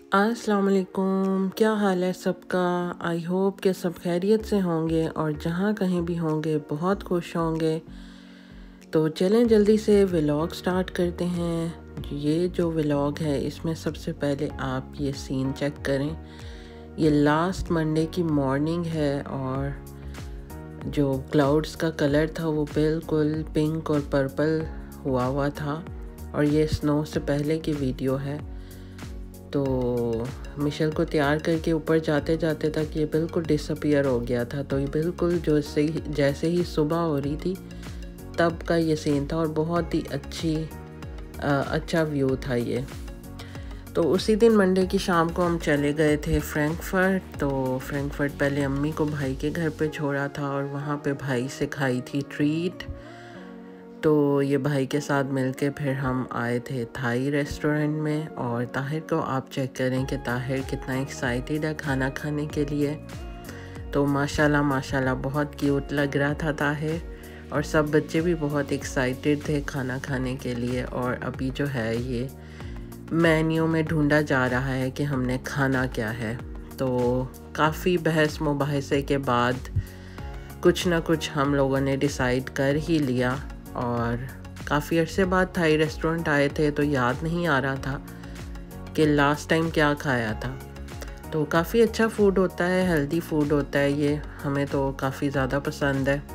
अस्सलाम वालेकुम, क्या हाल है सबका। आई होप कि सब खैरियत से होंगे और जहाँ कहीं भी होंगे बहुत खुश होंगे। तो चलें जल्दी से व्लॉग स्टार्ट करते हैं। ये जो व्लॉग है इसमें सबसे पहले आप ये सीन चेक करें। ये लास्ट मंडे की मॉर्निंग है और जो क्लाउड्स का कलर था वो बिल्कुल पिंक और पर्पल हुआ था और ये स्नो से पहले की वीडियो है। तो मिशेल को तैयार करके ऊपर जाते जाते तक ये बिल्कुल डिसअपीयर हो गया था। तो ये बिल्कुल जैसे ही सुबह हो रही थी तब का ये सीन था और बहुत ही अच्छा व्यू था ये। तो उसी दिन मंडे की शाम को हम चले गए थे फ्रैंकफर्ट। तो फ्रैंकफर्ट पहले अम्मी को भाई के घर पे छोड़ा था और वहाँ पे भाई से खाई थी ट्रीट। तो ये भाई के साथ मिलके फिर हम आए थे थाई रेस्टोरेंट में। और ताहिर को आप चेक करें कि ताहिर कितना एक्साइटेड है खाना खाने के लिए। तो माशाल्लाह बहुत क्यूट लग रहा था ताहिर और सब बच्चे भी बहुत एक्साइटेड थे खाना खाने के लिए। और अभी जो है ये मेन्यू में ढूंढा जा रहा है कि हमने खाना क्या है। तो काफ़ी बहस मुबाहिसे के बाद कुछ ना कुछ हम लोगों ने डिसाइड कर ही लिया। और काफ़ी अरसे बाद थाई रेस्टोरेंट आए थे तो याद नहीं आ रहा था कि लास्ट टाइम क्या खाया था। तो काफ़ी अच्छा फूड होता है, हेल्दी फूड होता है ये, हमें तो काफ़ी ज़्यादा पसंद है।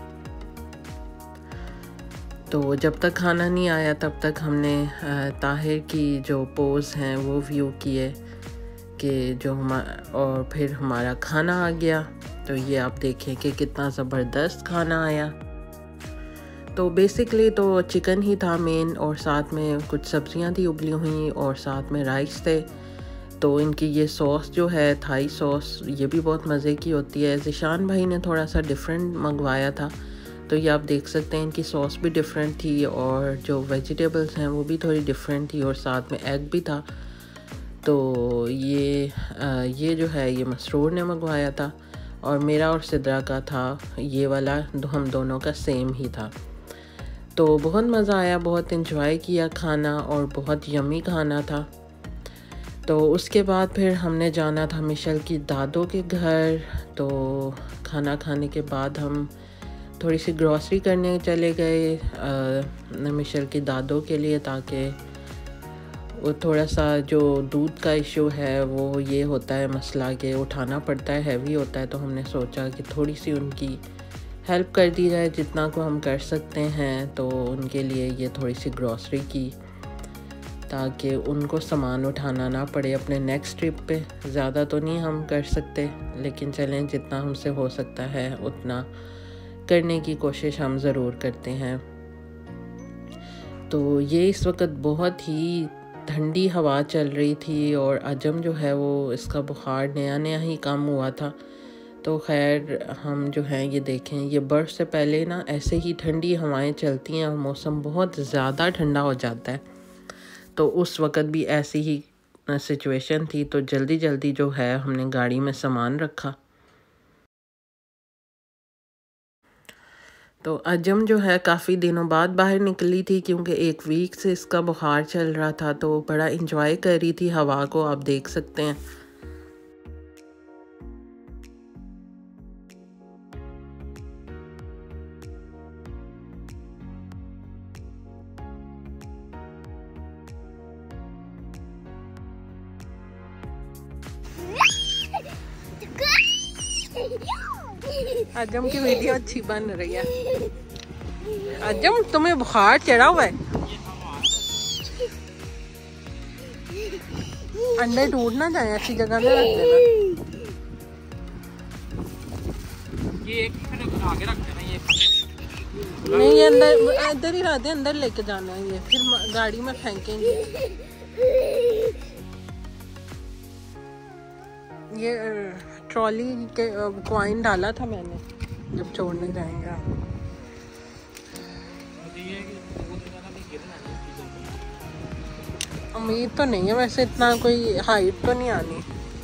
तो जब तक खाना नहीं आया तब तक हमने ताहिर की जो पोज हैं वो व्यू किए कि और फिर हमारा खाना आ गया। तो ये आप देखें कि कितना ज़बरदस्त खाना आया। तो बेसिकली तो चिकन ही था मेन और साथ में कुछ सब्जियां थी उबली हुई और साथ में राइस थे। तो इनकी ये सॉस जो है थाई सॉस ये भी बहुत मज़े की होती है। ज़िशान भाई ने थोड़ा सा डिफरेंट मंगवाया था तो ये आप देख सकते हैं इनकी सॉस भी डिफरेंट थी और जो वेजिटेबल्स हैं वो भी थोड़ी डिफरेंट थी और साथ में एग भी था। तो ये जो है ये मसरूर ने मंगवाया था और मेरा और सिद्रा का था ये वाला, हम दोनों का सेम ही था। तो बहुत मज़ा आया, बहुत इन्जॉय किया खाना और बहुत यम्मी खाना था। तो उसके बाद फिर हमने जाना था मिशेल की दादों के घर। तो खाना खाने के बाद हम थोड़ी सी ग्रॉसरी करने चले गए मिशेल की दादों के लिए, ताकि वो थोड़ा सा जो दूध का इशू है वो ये होता है मसला कि उठाना पड़ता है, हैवी होता है। तो हमने सोचा कि थोड़ी सी उनकी हेल्प कर दी जाए जितना को हम कर सकते हैं। तो उनके लिए ये थोड़ी सी ग्रॉसरी की ताकि उनको सामान उठाना ना पड़े अपने नेक्स्ट ट्रिप पे। ज़्यादा तो नहीं हम कर सकते लेकिन चलें जितना हमसे हो सकता है उतना करने की कोशिश हम ज़रूर करते हैं। तो ये इस वक्त बहुत ही ठंडी हवा चल रही थी और अजम जो है वो इसका बुखार नया ही कम हुआ था। तो खैर हम जो हैं ये देखें, ये बर्फ़ से पहले ना ऐसे ही ठंडी हवाएं चलती हैं और मौसम बहुत ज़्यादा ठंडा हो जाता है। तो उस वक़्त भी ऐसी ही सिचुएशन थी तो जल्दी जो है हमने गाड़ी में सामान रखा। तो अजम जो है काफ़ी दिनों बाद बाहर निकली थी क्योंकि एक वीक से इसका बुखार चल रहा था। तो बड़ा इंजॉय कर रही थी हवा को, आप देख सकते हैं। अजम की वीडियो अच्छी बन रही है। अजम तुम्हें बुखार चढ़ा हुआ है, अंडे टूट ना जाए, अच्छी जगह में रख देना। ये एक आगे रख देना, ये नहीं अंदर इधर ही रख दे, अंदर लेके जाना है ये, फिर गाड़ी में फेंकेंगे। ये ट्रॉली के कॉइन डाला था मैंने जब छोड़ने जाएंगे। उम्मीद तो नहीं है, वैसे इतना कोई हाइट तो नहीं आनी।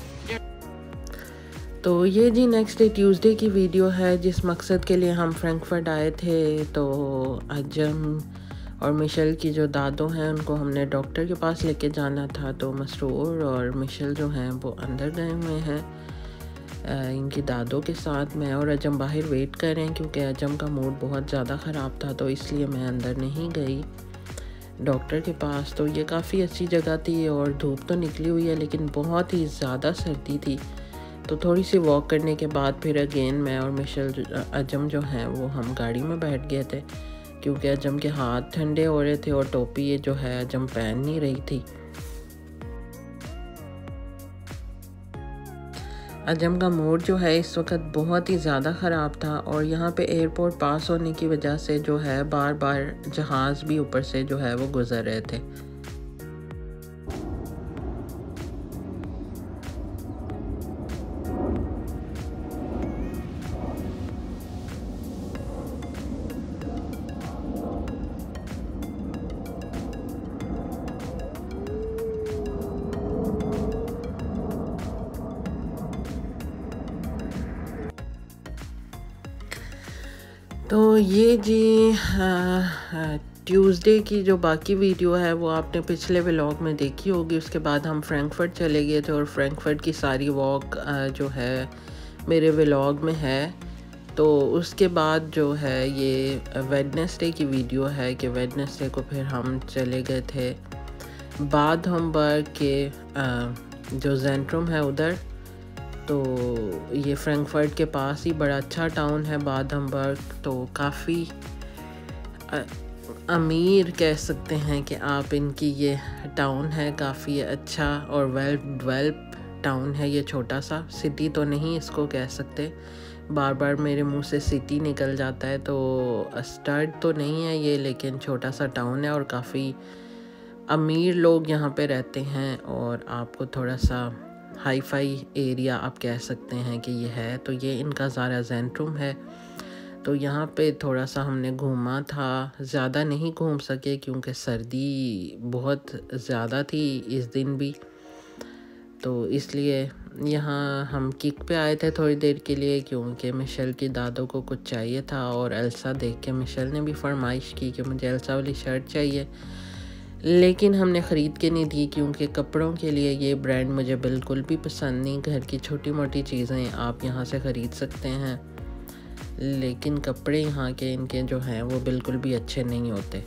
तो ये जी नेक्स्ट डे ट्यूसडे की वीडियो है जिस मकसद के लिए हम फ्रैंकफर्ट आए थे। तो अजम और मिशेल की जो दादो हैं उनको हमने डॉक्टर के पास लेके जाना था, तो मसरूर और मिशेल जो हैं वो अंदर गए हुए हैं इनकी दादों के साथ। मैं और अजम बाहर वेट कर रहे हैं क्योंकि अजम का मूड बहुत ज़्यादा ख़राब था, तो इसलिए मैं अंदर नहीं गई डॉक्टर के पास। तो ये काफ़ी अच्छी जगह थी और धूप तो निकली हुई है लेकिन बहुत ही ज़्यादा सर्दी थी। तो थोड़ी सी वॉक करने के बाद फिर अगेन मैं और मिशेल अजम जो हैं वो हम गाड़ी में बैठ गए थे क्योंकि अजम के हाथ ठंडे हो रहे थे और टोपी ये जो है अजम पहन नहीं रही थी। अजम का मूड जो है इस वक्त बहुत ही ज़्यादा ख़राब था और यहाँ पे एयरपोर्ट पास होने की वजह से जो है बार बार जहाज़ भी ऊपर से जो है वो गुज़र रहे थे। तो ये जी ट्यूसडे की जो बाकी वीडियो है वो आपने पिछले व्लॉग में देखी होगी। उसके बाद हम फ्रैंकफर्ट चले गए थे और फ्रैंकफर्ट की सारी वॉक जो है मेरे व्लॉग में है। तो उसके बाद जो है ये वेडनेसडे की वीडियो है कि वेडनेसडे को फिर हम चले गए थे बाद-हम्बर्ग के जो जेंट्रुम है उधर। तो ये फ्रैंकफर्ट के पास ही बड़ा अच्छा टाउन है बाद-हम्बर्ग। तो काफ़ी अमीर कह सकते हैं कि आप इनकी ये टाउन है, काफ़ी अच्छा और वेल डेवलप टाउन है। ये छोटा सा सिटी तो नहीं इसको कह सकते, बार बार मेरे मुंह से सिटी निकल जाता है, तो स्टड तो नहीं है ये, लेकिन छोटा सा टाउन है और काफ़ी अमीर लोग यहाँ पे रहते हैं और आपको थोड़ा सा हाई फाई एरिया आप कह सकते हैं कि ये है। तो ये इनका ज़ारा जेंट्रुम है। तो यहाँ पे थोड़ा सा हमने घूमा था, ज़्यादा नहीं घूम सके क्योंकि सर्दी बहुत ज़्यादा थी इस दिन भी, तो इसलिए यहाँ हम किक पे आए थे थोड़ी देर के लिए क्योंकि मिशेल की दादों को कुछ चाहिए था और एल्सा देख के मिशेल ने भी फरमाइश की कि मुझे एल्सा वाली शर्ट चाहिए, लेकिन हमने ख़रीद के नहीं दी क्योंकि कपड़ों के लिए ये ब्रांड मुझे बिल्कुल भी पसंद नहीं। घर की छोटी मोटी चीज़ें आप यहाँ से ख़रीद सकते हैं, लेकिन कपड़े यहाँ के इनके जो हैं वो बिल्कुल भी अच्छे नहीं होते।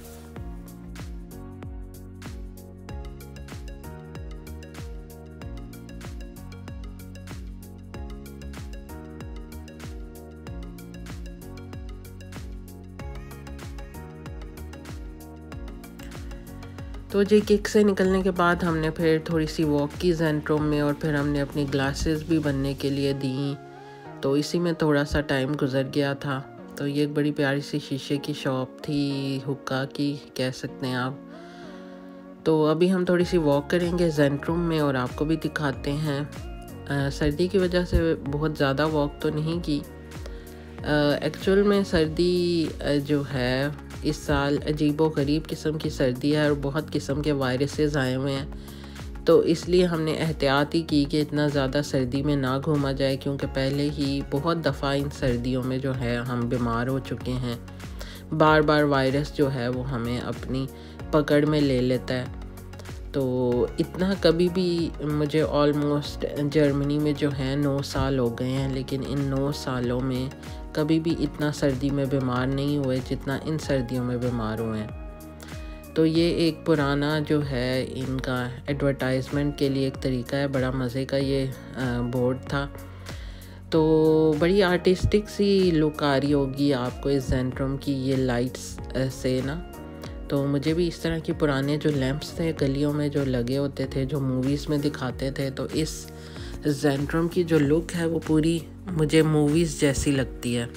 तो जी किक से निकलने के बाद हमने फिर थोड़ी सी वॉक की जेंट्रोम में और फिर हमने अपनी ग्लासेस भी बनने के लिए दी। तो इसी में थोड़ा सा टाइम गुजर गया था। तो ये एक बड़ी प्यारी सी शीशे की शॉप थी, हुक्का की कह सकते हैं आप। तो अभी हम थोड़ी सी वॉक करेंगे जेंट्रोम में और आपको भी दिखाते हैं। सर्दी की वजह से बहुत ज़्यादा वॉक तो नहीं की। एक्चुअल में सर्दी जो है इस साल अजीबो गरीब किस्म की सर्दी है और बहुत किस्म के वायरसेस आए हुए हैं, तो इसलिए हमने एहतियात ही की कि इतना ज़्यादा सर्दी में ना घूमा जाए क्योंकि पहले ही बहुत दफ़ा इन सर्दियों में जो है हम बीमार हो चुके हैं। बार बार वायरस जो है वो हमें अपनी पकड़ में ले लेता है। तो इतना कभी भी मुझे ऑलमोस्ट जर्मनी में जो है 9 साल हो गए हैं, लेकिन इन 9 सालों में कभी भी इतना सर्दी में बीमार नहीं हुए जितना इन सर्दियों में बीमार हुए हैं। तो ये एक पुराना जो है इनका एडवर्टाइजमेंट के लिए एक तरीका है, बड़ा मज़े का ये बोर्ड था। तो बड़ी आर्टिस्टिक सी लुक आ रही होगी आपको इस जेंट्रुम की ये लाइट्स से ना। तो मुझे भी इस तरह के पुराने जो लैंप्स थे गलियों में जो लगे होते थे, जो मूवीज़ में दिखाते थे, तो इस जेंट्रुम की जो लुक है वो पूरी मुझे मूवीज़ जैसी लगती है।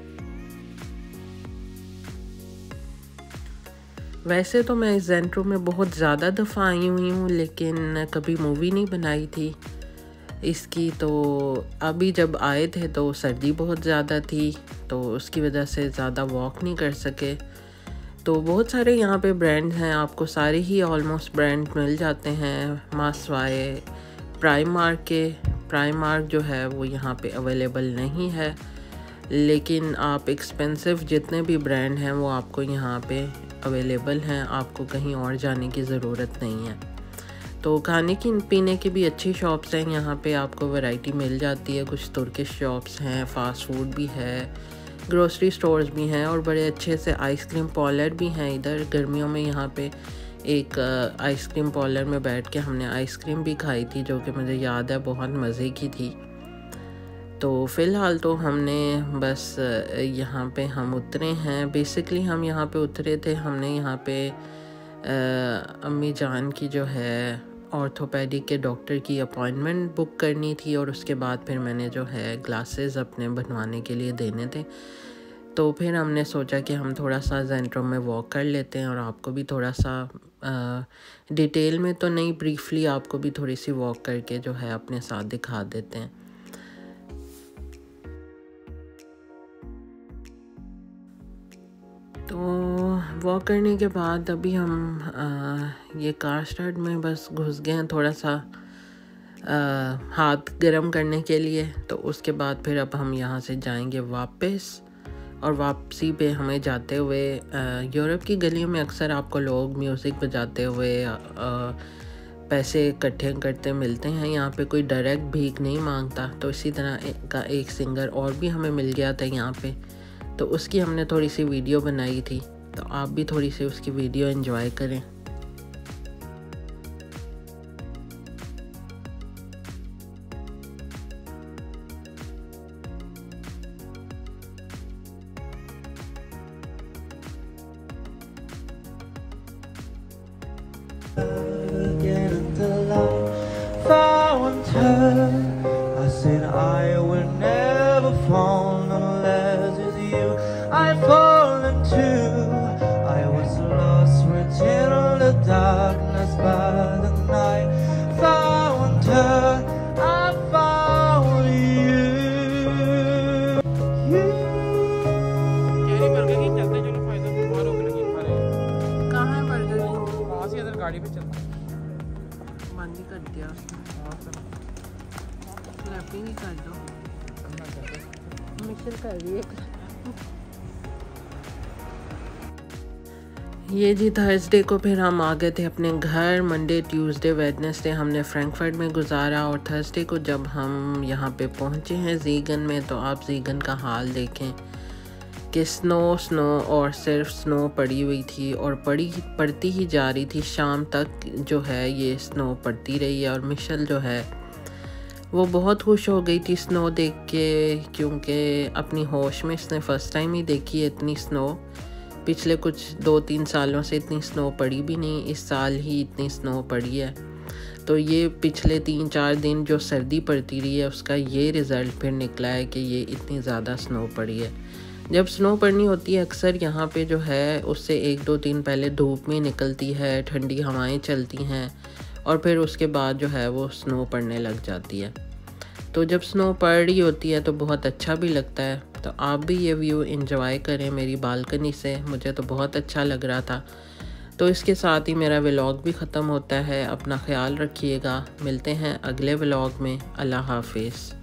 वैसे तो मैं इस जेंट्रुम में बहुत ज़्यादा दफ़ा आई हुई हूँ, लेकिन कभी मूवी नहीं बनाई थी इसकी। तो अभी जब आए थे तो सर्दी बहुत ज़्यादा थी, तो उसकी वजह से ज़्यादा वॉक नहीं कर सके। तो बहुत सारे यहाँ पे ब्रांड्स हैं, आपको सारे ही ऑलमोस्ट ब्रांड मिल जाते हैं मासवाए प्राइमार्क के। प्राइमार्क जो है वो यहाँ पे अवेलेबल नहीं है, लेकिन आप एक्सपेंसिव जितने भी ब्रांड हैं वो आपको यहाँ पे अवेलेबल हैं, आपको कहीं और जाने की ज़रूरत नहीं है। तो खाने की पीने की भी अच्छी शॉप्स हैं यहाँ पे, आपको वैरायटी मिल जाती है। कुछ तुर्किश शॉप्स हैं, फ़ास्ट फूड भी है, ग्रोसरी स्टोर्स भी हैं और बड़े अच्छे से आइसक्रीम पार्लर भी हैं इधर। गर्मियों में यहाँ पे एक आइसक्रीम पार्लर में बैठ के हमने आइसक्रीम भी खाई थी, जो कि मुझे याद है बहुत मज़े की थी। तो फ़िलहाल तो हमने बस यहाँ पे हम उतरे हैं। बेसिकली हम यहाँ पे उतरे थे, हमने यहाँ पे अम्मी जान की जो है ऑर्थोपेडिक के डॉक्टर की अपॉइंटमेंट बुक करनी थी और उसके बाद फिर मैंने जो है ग्लासेस अपने बनवाने के लिए देने थे। तो फिर हमने सोचा कि हम थोड़ा सा जेंट्रो में वॉक कर लेते हैं और आपको भी थोड़ा सा डिटेल में तो नहीं, ब्रीफली आपको भी थोड़ी सी वॉक करके जो है अपने साथ दिखा देते हैं। तो वॉक करने के बाद अभी हम ये कार स्टार्ट में बस घुस गए हैं थोड़ा सा हाथ गर्म करने के लिए। तो उसके बाद फिर अब हम यहाँ से जाएंगे वापस, और वापसी पे हमें जाते हुए यूरोप की गलियों में अक्सर आपको लोग म्यूज़िक बजाते हुए पैसे इकट्ठे करते मिलते हैं। यहाँ पे कोई डायरेक्ट भीख नहीं मांगता। तो इसी तरह का एक सिंगर और भी हमें मिल गया था यहाँ पे, तो उसकी हमने थोड़ी सी वीडियो बनाई थी। तो आप भी थोड़ी सी उसकी वीडियो एंजॉय करें। I said I will never fall unless it's you I fall into. I was lost within the darkness by the night. Found her, I found you. कैरी बर्गर की चलते चलो फायदा बाहर होकर लगी खाने। कहाँ है बर्गर? वहाँ से इधर गाड़ी पे चलता बंद ही कर दिया उसने, क्लैपिंग ही कर दो। मिशेल कर रही है। ये जी थर्सडे को फिर हम आ गए थे अपने घर। मंडे, ट्यूसडे, वेडनेसडे हमने फ्रैंकफर्ट में गुजारा, और थर्सडे को जब हम यहाँ पे पहुँचे हैं ज़ीगन में, तो आप ज़ीगन का हाल देखें कि स्नो और सिर्फ स्नो पड़ी हुई थी और पड़ती ही जा रही थी। शाम तक जो है ये स्नो पड़ती रही है, और मिशेल जो है वो बहुत खुश हो गई थी स्नो देख के, क्योंकि अपनी होश में इसने फ़र्स्ट टाइम ही देखी है इतनी स्नो। पिछले कुछ 2-3 सालों से इतनी स्नो पड़ी भी नहीं, इस साल ही इतनी स्नो पड़ी है। तो ये पिछले 3-4 दिन जो सर्दी पड़ती रही है उसका ये रिज़ल्ट फिर निकला है कि ये इतनी ज़्यादा स्नो पड़ी है। जब स्नो पड़नी होती है अक्सर यहाँ पे जो है उससे 1-2 दिन पहले धूप में निकलती है, ठंडी हवाएं चलती हैं, और फिर उसके बाद जो है वो स्नो पड़ने लग जाती है। तो जब स्नो पड़ रही होती है तो बहुत अच्छा भी लगता है। तो आप भी ये व्यू एंजॉय करें मेरी बालकनी से, मुझे तो बहुत अच्छा लग रहा था। तो इसके साथ ही मेरा व्लॉग भी ख़त्म होता है। अपना ख्याल रखिएगा, मिलते हैं अगले व्लॉग में। अल्लाह हाफिज़।